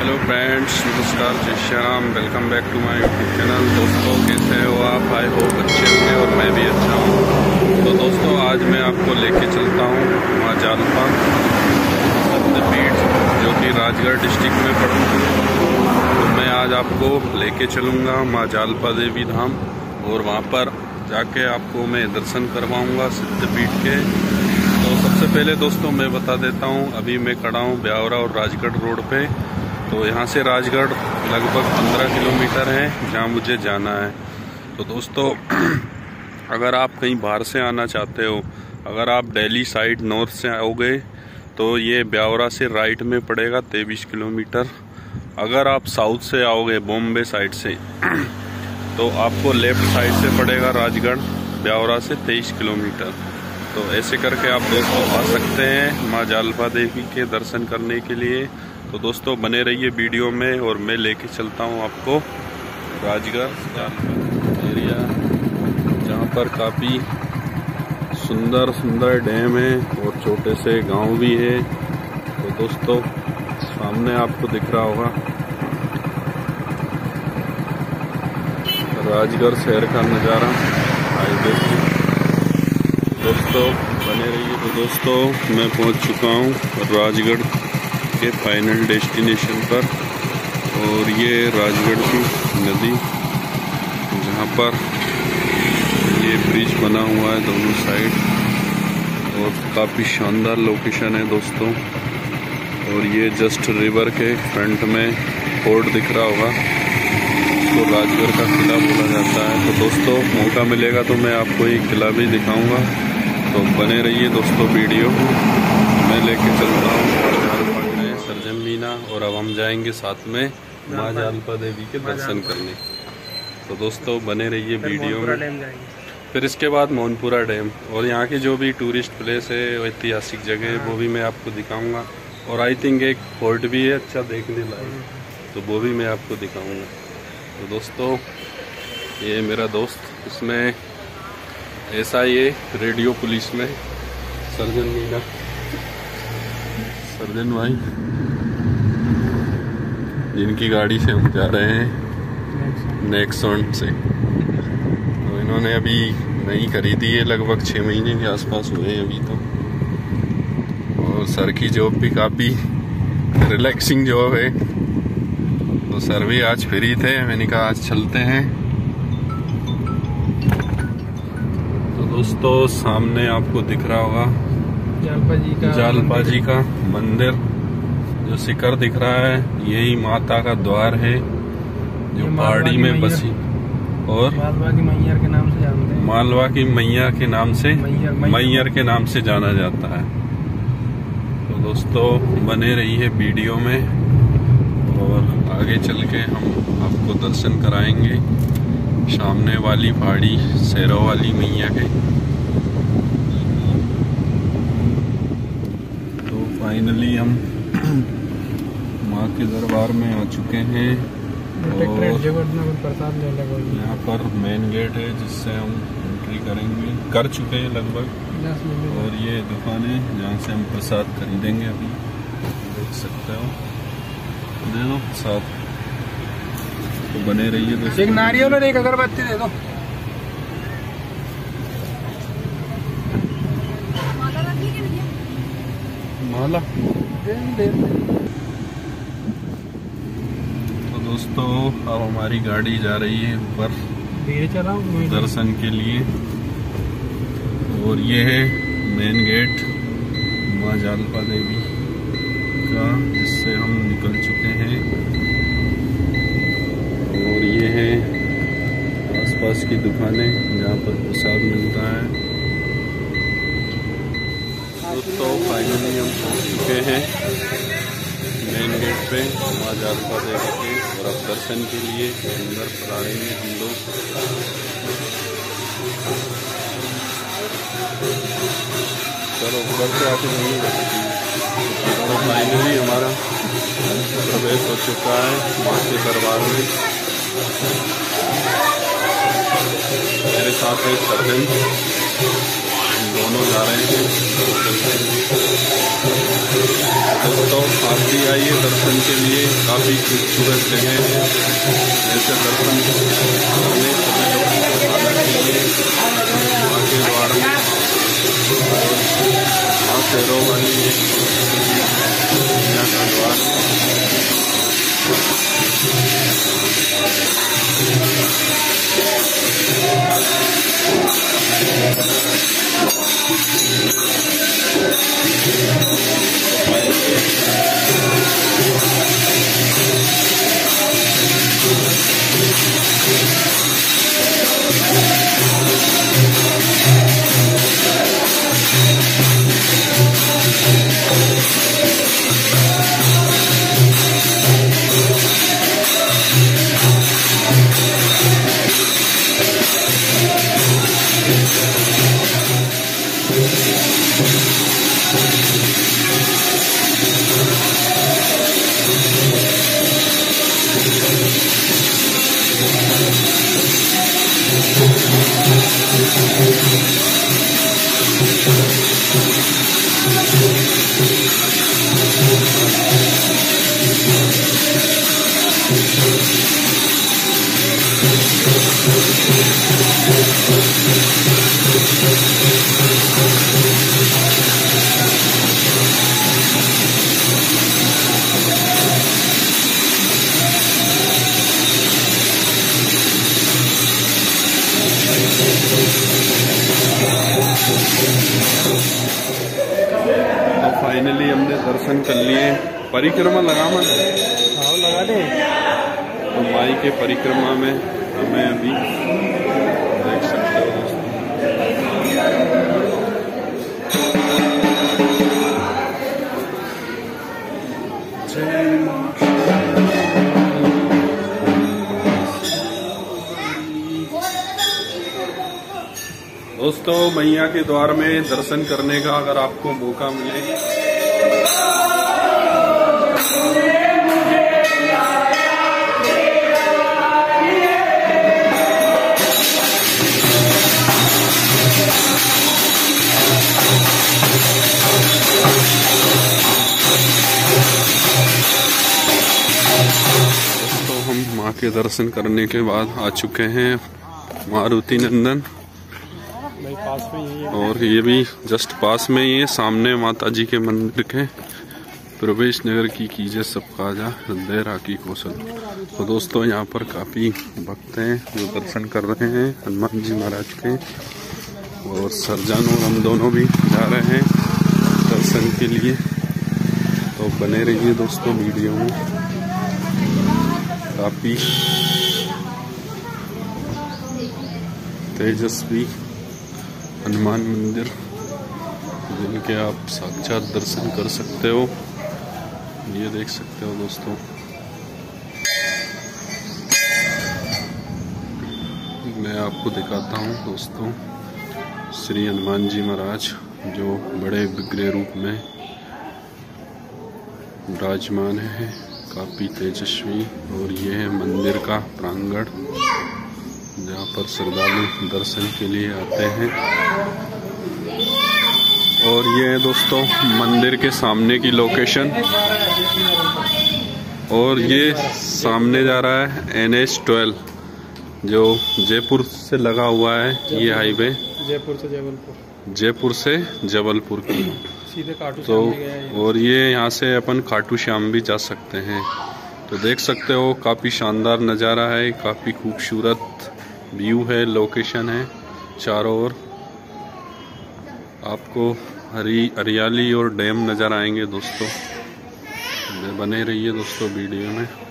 Hello friends, नमस्कार, जय Shri Ram. Welcome back to my YouTube channel. दोस्तों कैसे हो आप? आई होप अच्छे होंगे और मैं भी अच्छा हूँ। तो दोस्तों आज मैं आपको लेके चलता हूँ माँ जालपा शक्तिपीठ, जो कि राजगढ़ डिस्ट्रिक्ट में पड़ती है। तो मैं आज आपको लेके चलूँगा माँ जालपा देवी धाम और वहाँ पर जाके आपको मैं दर्शन करवाऊँगा शक्तिपीठ के। तो सबसे पहले दोस्तों मैं बता देता हूँ, अभी मैं खड़ा हूँ ब्यावरा और राजगढ़ रोड पे। तो यहाँ से राजगढ़ लगभग 15 किलोमीटर है जहाँ मुझे जाना है। तो दोस्तों अगर आप कहीं बाहर से आना चाहते हो, अगर आप दिल्ली साइड नॉर्थ से आओगे तो ये ब्यावरा से राइट में पड़ेगा 23 किलोमीटर। अगर आप साउथ से आओगे बॉम्बे साइड से तो आपको लेफ्ट साइड से पड़ेगा राजगढ़ ब्यावरा से 23 किलोमीटर। तो ऐसे करके आप दोस्तों आ सकते हैं माँ जालपा देवी के दर्शन करने के लिए। तो दोस्तों बने रहिए वीडियो में और मैं लेके चलता हूँ आपको राजगढ़ जालपा एरिया, जहाँ पर काफ़ी सुंदर सुंदर डैम है और छोटे से गांव भी है। तो दोस्तों सामने आपको दिख रहा होगा राजगढ़ शहर का नज़ारा हाईवे से। दोस्तों बने रहिए। तो दोस्तों मैं पहुंच चुका हूं राजगढ़ के फाइनल डेस्टिनेशन पर, और ये राजगढ़ की नदी जहां पर ये ब्रिज बना हुआ है दोनों साइड, और काफ़ी शानदार लोकेशन है दोस्तों। और ये जस्ट रिवर के फ्रंट में फोर्ट दिख रहा होगा, तो राजगढ़ का किला बोला जाता है। तो दोस्तों मौका मिलेगा तो मैं आपको ये किला भी दिखाऊंगा। तो बने रहिए दोस्तों वीडियो, मैं लेके चलता हूँ सर्जन मीना, और अब हम जाएंगे साथ में माँ जालपा देवी के दर्शन करने। तो दोस्तों बने रहिए वीडियो में। फिर इसके बाद मोहनपुरा डैम और यहाँ की जो भी टूरिस्ट प्लेस है, ऐतिहासिक जगह है, वो भी मैं आपको दिखाऊंगा। और आई थिंक एक फोर्ट भी है अच्छा देखने लायक, तो वो भी मैं आपको दिखाऊंगा। तो दोस्तों ये मेरा दोस्त, इसमें SIA रेडियो पुलिस में सर्जन मीना, सर्जन भाई, जिनकी गाड़ी से हम जा रहे हैं नेक्सॉन से। तो इन्होंने अभी नई खरीदी है, लगभग 6 महीने के आसपास हुए हैं अभी तो। और सर की जॉब भी काफ़ी रिलैक्सिंग जॉब है, तो सर भी आज फ्री थे, मैंने कहा आज चलते हैं। तो दोस्तों सामने आपको दिख रहा होगा जालपा जी का मंदिर, जो शिखर दिख रहा है, यही माता का द्वार है जो पहाड़ी में बसी, और मालवा की मैया के नाम से जानते हैं। मालवा की मैया के नाम से, मैयर के नाम से जाना जाता है। तो दोस्तों बने रहिए वीडियो में, और आगे चल के हम आपको दर्शन कराएंगे सामने वाली पहाड़ी शेरों वाली मैया के। तो फाइनली हम माँ के दरबार में आ चुके हैं, और यहाँ पर मेन गेट है जिससे हम एंट्री कर चुके हैं लगभग। और ये दुकान है जहाँ से हम प्रसाद खरीदेंगे, अभी देख सकते हो, दे दो प्रसाद। तो बने रहिए दोस्तों। एक नारियल और एक अगरबत्ती दे दो। माला तो दोस्तों अब हमारी गाड़ी जा रही है ऊपर दर्शन के लिए, और ये है मेन गेट माँ जालपा देवी का, जिससे हम निकल चुके हैं। और ये है आसपास की दुकानें जहाँ पर प्रसाद मिलता है। दोस्तों फाइनली हम पहुँच चुके हैं मेन गेट पे माँ जालपा देवी के, और अब दर्शन के लिए अंदर पधारेंगे हम लोग। चलो ऊपर से आके नहीं बैठेंगे। तो फाइनली हमारा प्रवेश हो चुका है माँ के दरबार में। मेरे साथ है सर्जन दोनों जा रहे हैं दोस्तों। आप भी आइए दर्शन के लिए, काफ़ी खूबसूरत जगह है। जैसे दर्शन करने सभी लोगों को आना चाहिए माँ के द्वार में। माँ शेरों वाली दुनिया का द्वार है। फाइनली हमने दर्शन कर लिए। परिक्रमा लगा मन लगा दे। तो माई के परिक्रमा में हमें अभी देख सकते हो दोस्तों। मैया के द्वार में दर्शन करने का अगर आपको मौका मिले तो हम माँ के दर्शन करने के बाद आ चुके हैं मारुति नंदन। पास में ही है। और ये भी जस्ट पास में ही है, सामने माता जी के मंदिर के प्रवेश नगर की कीजिए सबका जा हृदय राखी कौशल। तो दोस्तों यहाँ पर काफ़ी भक्त हैं जो दर्शन कर रहे हैं हनुमान जी महाराज के। और सरजान और हम दोनों भी जा रहे हैं दर्शन के लिए। तो बने रहिए दोस्तों वीडियो में। काफ़ी तेजस्वी हनुमान मंदिर जिनके आप साक्षात दर्शन कर सकते हो। ये देख सकते हो दोस्तों। मैं आपको दिखाता हूँ दोस्तों श्री हनुमान जी महाराज जो बड़े विग्रह रूप में विराजमान है, काफ़ी तेजस्वी। और ये है मंदिर का प्रांगण जहाँ पर श्रद्धालु दर्शन के लिए आते हैं। और ये है दोस्तों मंदिर के सामने की लोकेशन। और ये सामने जा रहा है NH-12 जो जयपुर से लगा हुआ है। ये हाईवे जयपुर से जबलपुर की सीधे खाटू तो। और ये यहाँ से अपन खाटू श्याम भी जा सकते हैं। तो देख सकते हो काफ़ी शानदार नज़ारा है, काफ़ी खूबसूरत व्यू है, लोकेशन है। चारों ओर आपको हरियाली और डैम नज़र आएंगे दोस्तों। बने रहिए दोस्तों वीडियो में।